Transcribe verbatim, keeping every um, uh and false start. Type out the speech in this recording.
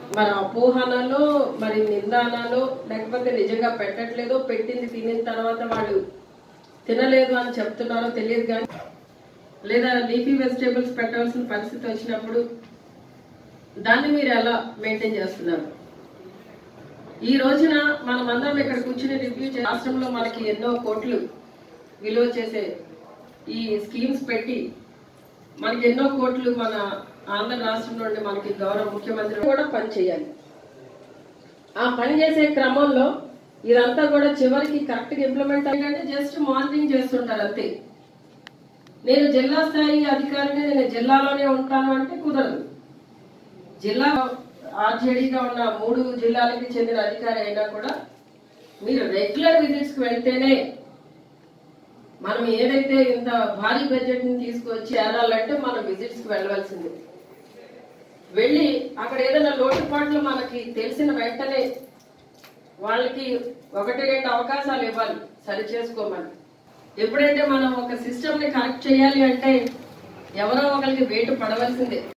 మరి అపోహనలో మరి నిందానాలో లేకపోతే నిజంగా పెట్టట్లేదో పెట్టింది తినిన తర్వాత వాళ్ళు తినలేదు అని చెప్తున్నారో తెలియదు కానీ లేదా లీఫీ వెజిటేబుల్స్ పెట్టవలసిన పరిస్థితి వచ్చినప్పుడు దాన్ని మీరు ఎలా మెయింటైన్ చేస్తున్నారు? ఈ రోజున మనం అందరం ఇక్కడ కూర్చుని రివ్యూ చే రాష్ట్రంలో మనకి ఎన్నో కోట్లు విలువ చేసే ఈ స్కీమ్స్ పెట్టి మనకి ఎన్నో కోట్లు మన ఆంధ్ర రాష్ట్రం నుండి మనకి గౌరవ ముఖ్యమంత్రి కూడా పని చేయాలి. ఆ పని చేసే క్రమంలో ఇదంతా కూడా చివరికి కరెక్ట్ గా ఇంప్లిమెంట్ అయ్యిందంటే జస్ట్ మానిటరింగ్ చేస్తుంటారు అంతే. నేను జిల్లా స్థాయి అధికారిని, నేను జిల్లాలోనే ఉంటాను అంటే కుదరదు. జిల్లా ఆర్జేడీగా ఉన్న మూడు జిల్లాలకి చెందిన అధికారి అయినా కూడా మీరు రెగ్యులర్ విజిట్స్ కి వెళ్తేనే మనం ఏదైతే ఇంత భారీ బడ్జెట్ ని తీసుకొచ్చి చేరాలంటే మనం విజిట్స్ కి వెళ్ళవలసింది. వెళ్ళి అక్కడ ఏదైనా లోటుపాట్లు మనకి తెలిసిన వెంటనే వాళ్ళకి ఒకటి రెండు అవకాశాలు ఇవ్వాలి సరి చేసుకోమని. ఎప్పుడైతే మనం ఒక సిస్టమ్ ని కరెక్ట్ చేయాలి అంటే ఎవరో ఒకరికి వేటు పడవలసిందే.